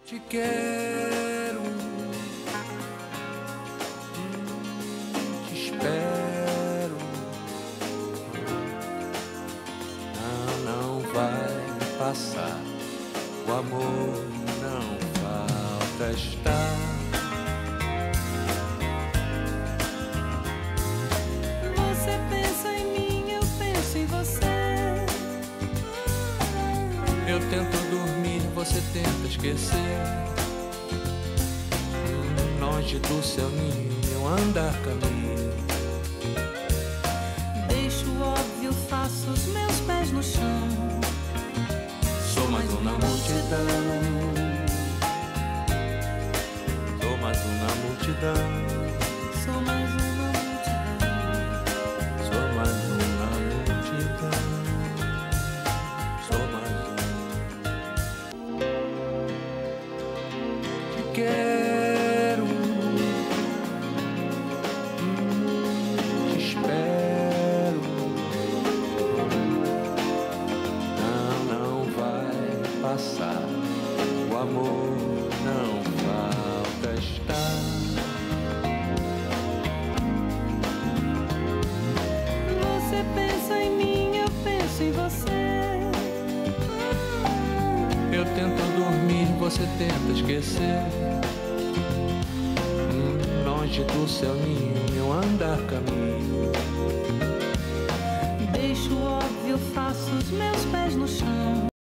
Te quero, te espero. Não vai passar. O amor não falta estar. Você pensa em mim, eu penso em você. Eu tento dormir, você tenta esquecer. Longe do seu ninho, meu andar caminho. Deixo o óbvio, faço os meus pés no chão. Sou mais um na multidão. Sou mais um na multidão. Sou mais uma multidão. Sou mais um na multidão. Sou mais um. Te quero, te espero. Não vai passar. O amor não falta estar. Você pensa em mim, eu penso em você. Eu tento dormir, você tenta esquecer. Longe do seu ninho, meu andar caminho. Deixo o óbvio, faço os meus pés no chão.